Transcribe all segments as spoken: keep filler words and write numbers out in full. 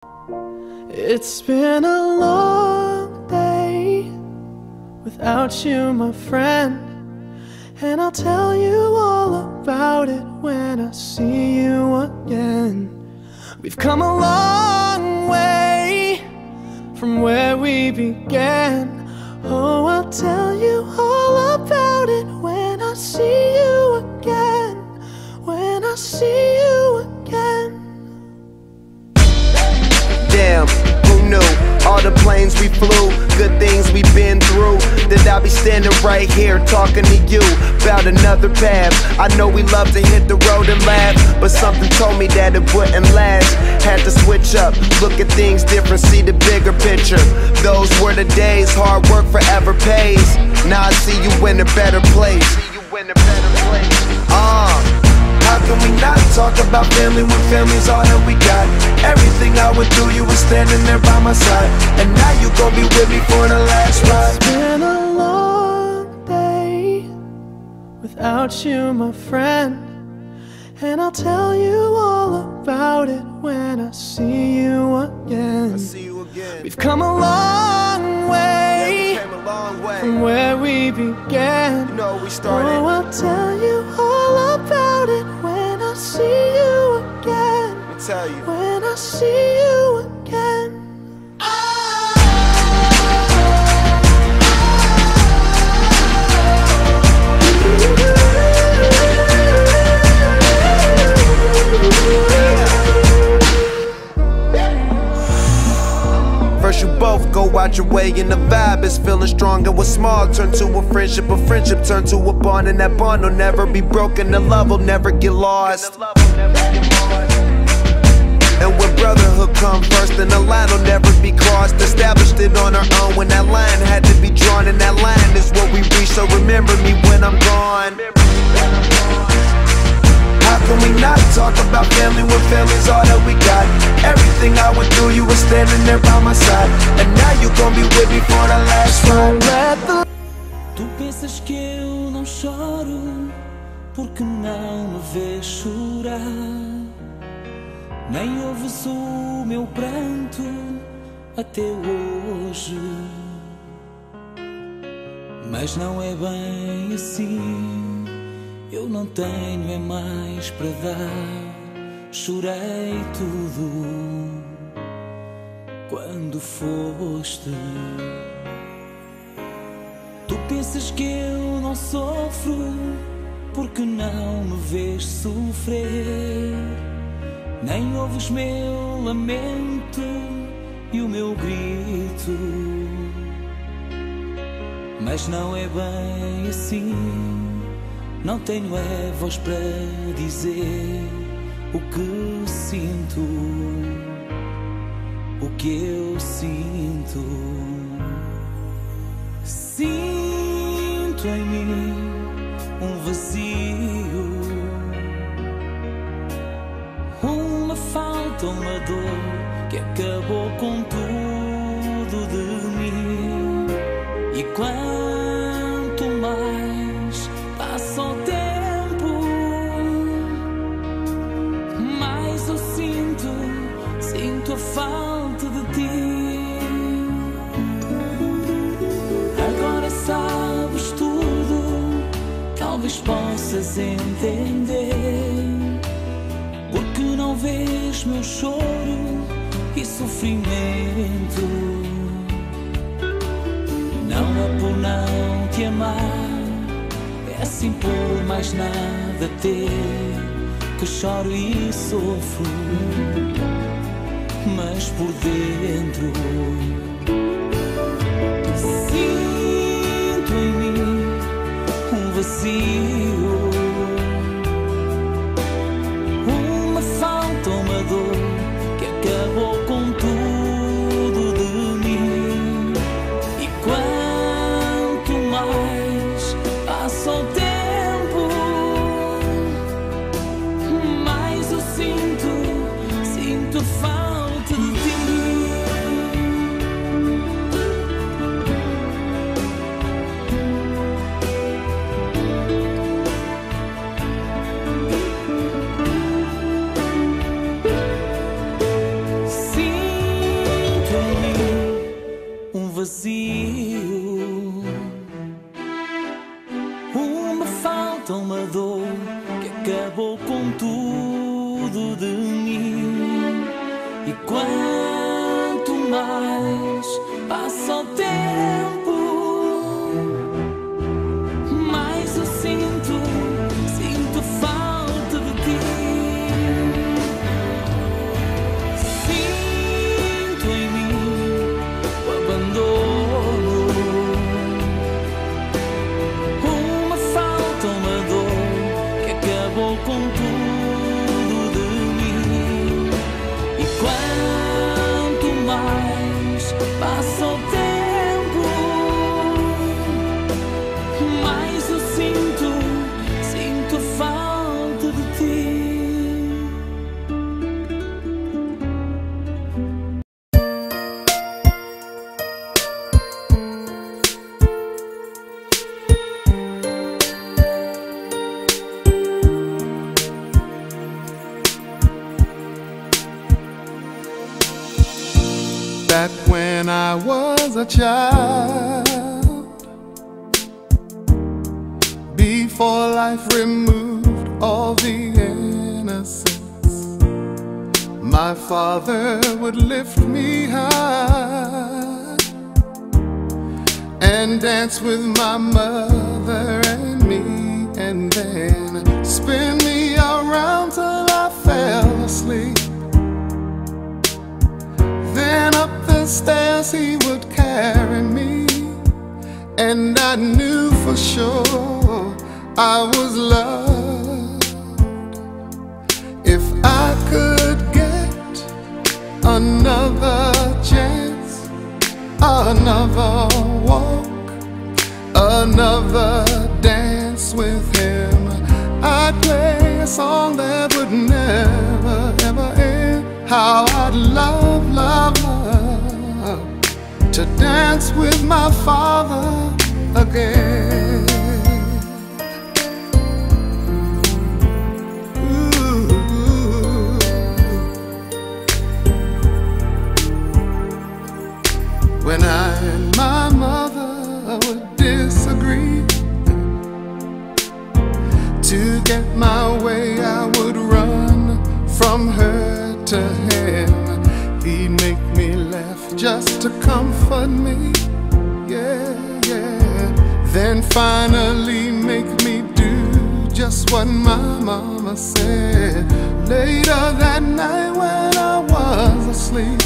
It's been a long day without you, my friend, and I'll tell you all about it when I see you again. We've come a long way from where we began. Oh, I'll tell you all about it when I see you again. When I see you again. Damn, who knew? All the planes we flew, good things we've been through, that I'll be standing right here talking to you about another path. I know we love to hit the road and laugh, but something told me that it wouldn't last. Had to switch up, look at things different, see the bigger picture. Those were the days, hard work forever pays. Now I see you in a better place. See you in a better place. Uh How can we not talk about family when family's all that we got? Everything I went through, you were standing there by my side, and now you gon' be with me for the last ride. It's been a long day without you, my friend, and I'll tell you all about it when I see you again. I see you again. We've come a long way, yeah, we came a long way from where we began. You know we started. Oh, I'll tell you all about it when I see you again. Let me tell you. When I see you again. First you both go out your way and the vibe is feeling strong. And what's small turn to a friendship, a friendship turn to a bond, and that bond will never be broken, the love will never get lost. And when brotherhood come first, then the line will never be crossed. Established it on our own when that line had to be drawn, and that line is what we reach, so remember me when I'm gone. How can we not talk about family when family's all that we got? Everything I went through, you were standing there by my side, and now you gon' be with me for the last ride. Tu pensas que eu não choro porque não me vês chorar, nem ouves o meu pranto até hoje. Mas não é bem assim, eu não tenho é mais para dar. Chorei tudo quando foste. Tu pensas que eu não sofro porque não me vês sofrer, nem ouves meu lamento e o meu grito. Mas não é bem assim, não tenho é voz para dizer o que sinto, o que eu sinto. Sinto em mim um vazio, uma falta, uma dor que acabou com tudo de mim. E quanto mais passa o tempo, mais eu sinto, sinto a falta de ti. Agora sabes tudo, talvez possas entender, porque não vês meu choro e sofrimento. Não é por não te amar, é assim por mais nada ter, que choro e sofro, mas por dentro sinto em mim um vazio, uma falta, uma dor que acabou com tudo de mim. E quanto mais passa o tempo, mais eu sinto, sinto a falta de ti. quanto mais passa o tempo, mais eu sinto, sinto falta de ti. Sinto em mim o abandono, uma falta, uma dor que acabou com tudo de mim. E quanto mais passa o tempo, mais eu sinto, sinto falta de ti. Back when I was a child, before life removed all the innocence, my father would lift me high and dance with my mother and me, and then spin me around till I fell asleep. Then up the stairs he would carry me, and I knew for sure I was loved. If I could get another chance, another walk, another dance with him, I'd play a song that would never, ever end. How I'd love, love, love to dance with my father again. Ooh. When I and my mother would disagree, to get my way I would run from her to him. He'd make me laugh just to comfort me, yeah, yeah. Then finally make me do just what my mama said. Later that night when I was asleep,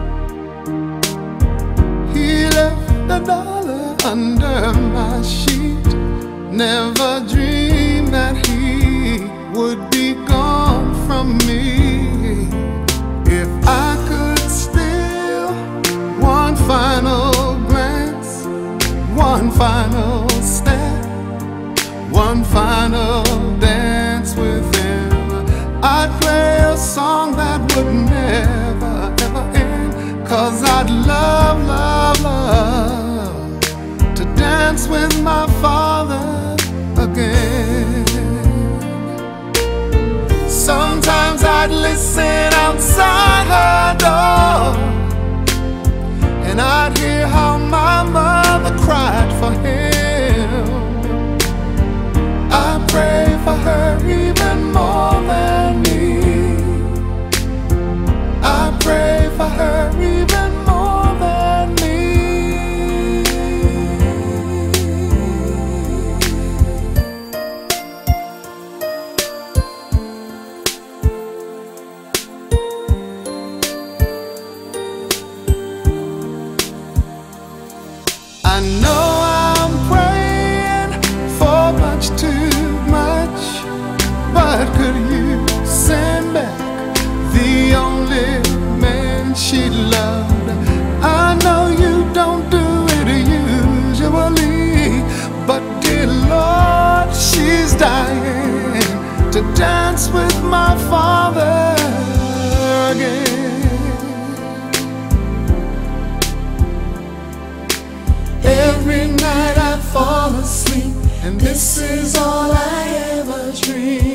he left a dollar under my sheet. Never dreamed that he would be gone from me. If I could steal one final glance, one final step, one final dance with him, I'd play a song that would never, ever end. Cause I'd love, love, love to dance with my father again. Sometimes I'd listen outside her door, and I'd hear how my mother cried for him. I pray for her even more than me. I pray for her even more than me. I know I'm praying for much too much, but could you send back the only man she loved? I know you don't do it usually, but dear Lord, she's dying to dance with my father again. Every night I fall asleep, and this is all I ever dream.